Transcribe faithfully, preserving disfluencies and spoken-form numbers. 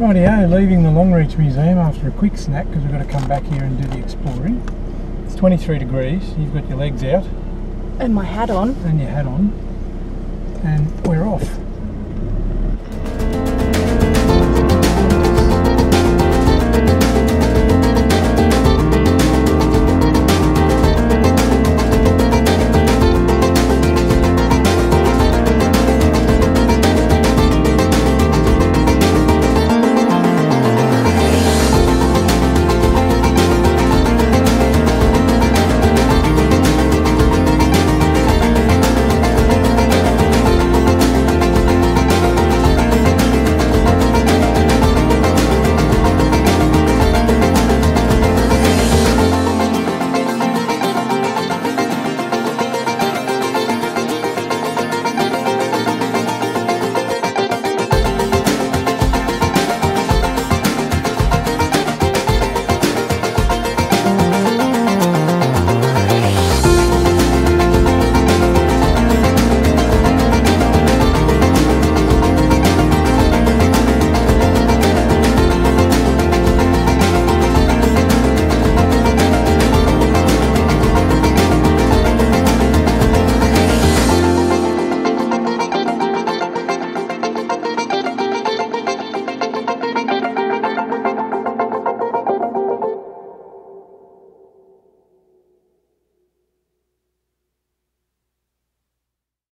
Rightio, leaving the Longreach Museum after a quick snack because we've got to come back here and do the exploring. It's twenty-three degrees, you've got your legs out. And my hat on. And your hat on. And we're off.